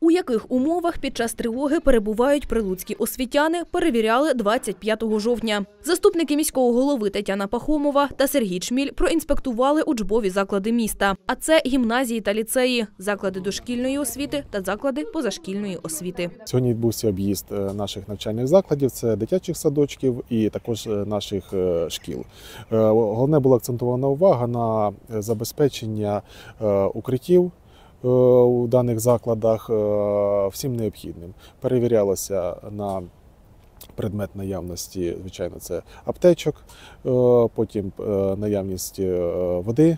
У яких умовах під час тривоги перебувають прилуцькі освітяни, перевіряли 25 жовтня. Заступники міського голови Тетяна Пахомова та Сергій Чміль проінспектували учбові заклади міста. А це гімназії та ліцеї, заклади дошкільної освіти та заклади позашкільної освіти. Сьогодні відбувся об'їзд наших навчальних закладів, це дитячих садочків і також наших шкіл. Головне була акцентована увага на забезпечення укриттів у даних закладах всім необхідним. Перевірялося на предмет наявності, звичайно, це аптечок, потім наявність води,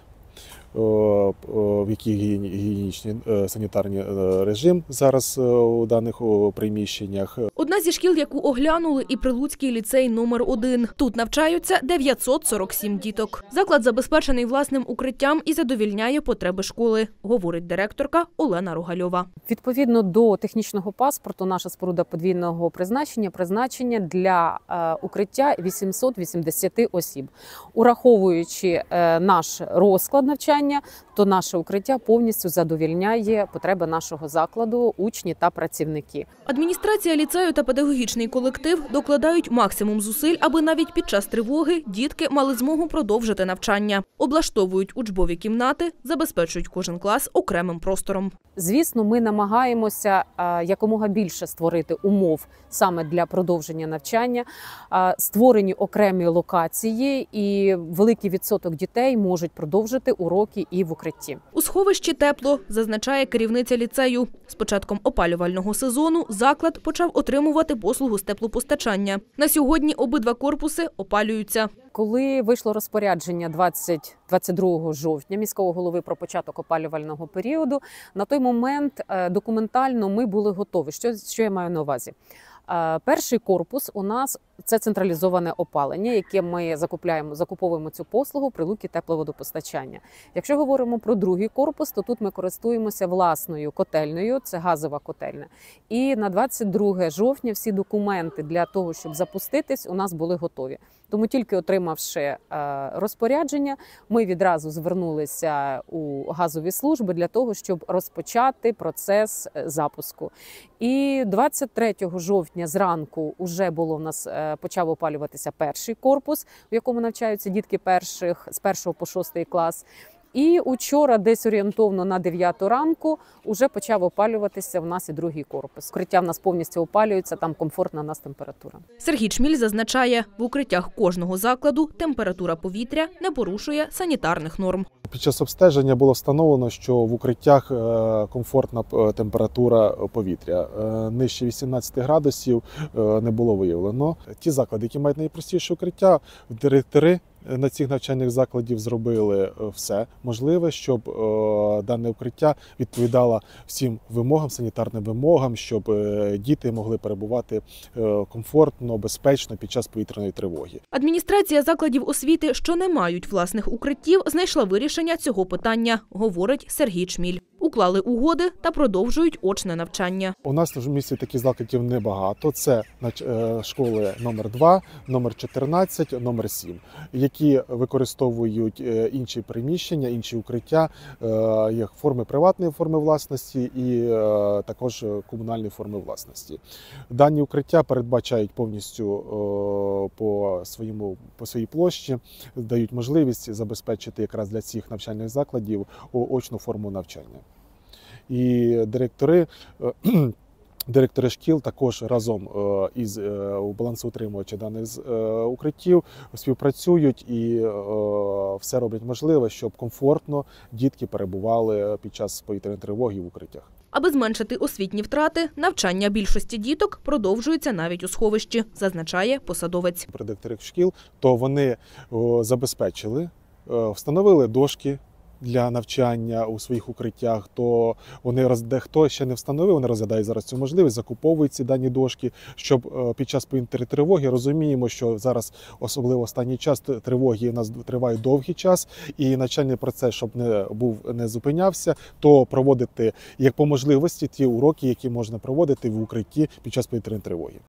в який гігієнічний санітарний режим зараз у даних приміщеннях. Одна зі шкіл, яку оглянули, і Прилуцький ліцей номер 1. Тут навчаються 947 діток. Заклад забезпечений власним укриттям і задовільняє потреби школи, говорить директорка Олена Рогальова. Відповідно до технічного паспорту, наша споруда подвійного призначення для укриття 880 осіб. Ураховуючи наш розклад навчання, то наше укриття повністю задовільняє потреби нашого закладу, учні та працівники. Адміністрація ліцею та педагогічний колектив докладають максимум зусиль, аби навіть під час тривоги дітки мали змогу продовжити навчання. Облаштовують учбові кімнати, забезпечують кожен клас окремим простором. Звісно, ми намагаємося якомога більше створити умов саме для продовження навчання. Створені окремі локації, і великий відсоток дітей можуть продовжити уроки і в укритті. У сховищі тепло, зазначає керівниця ліцею. З початком опалювального сезону заклад почав отримувати послугу з теплопостачання. На сьогодні обидва корпуси опалюються. Коли вийшло розпорядження 22 жовтня міського голови про початок опалювального періоду, на той момент документально ми були готові. Що я маю на увазі? Перший корпус у нас – це централізоване опалення, яке ми закуповуємо цю послугу при Луки тепловодопостачання. Якщо говоримо про другий корпус, то тут ми користуємося власною котельнею, це газова котельня. І на 22 жовтня всі документи для того, щоб запуститись, у нас були готові. Тому тільки отримавши розпорядження, ми відразу звернулися у газові служби для того, щоб розпочати процес запуску. І 23 жовтня зранку вже почав опалюватися перший корпус, у якому навчаються дітки з 1 по 6 клас. І учора, десь орієнтовно на 9 ранку, вже почав опалюватися в нас і другий корпус. Укриття в нас повністю опалюється, там комфортна у нас температура. Сергій Чміль зазначає, в укриттях кожного закладу температура повітря не порушує санітарних норм. Під час обстеження було встановлено, що в укриттях комфортна температура повітря. Нижче 18 градусів не було виявлено. Ті заклади, які мають найпростіше укриття, директори на цих навчальних закладів зробили все можливе, щоб дане укриття відповідало всім вимогам, санітарним вимогам, щоб діти могли перебувати комфортно, безпечно під час повітряної тривоги. Адміністрація закладів освіти, що не мають власних укриттів, знайшла вирішення цього питання, говорить Сергій Чміль. Уклали угоди та продовжують очне навчання. У нас в місті таких закладів небагато. Це школи номер 2, номер 14, номер 7, які використовують інші приміщення, інші укриття, як форми приватної форми власності і також комунальної форми власності. Дані укриття передбачають повністю по своїй площі, дають можливість забезпечити якраз для цих навчальних закладів очну форму навчання. І директори шкіл також разом із балансоутримувачами даних укриттів співпрацюють і все роблять можливе, щоб комфортно дітки перебували під час повітряної тривоги в укриттях. Аби зменшити освітні втрати, навчання більшості діток продовжується навіть у сховищі, зазначає посадовець. При директорах шкіл, то вони забезпечили, встановили дошки для навчання у своїх укриттях, то хто ще не встановив, вони розглядають зараз цю можливість, закуповують ці дані дошки, щоб під час повітряної тривоги, розуміємо, що зараз, особливо останній час, тривоги у нас тривають довгий час, і навчальний процес, щоб не зупинявся, то проводити, як по можливості, ті уроки, які можна проводити в укритті під час повітряної тривоги.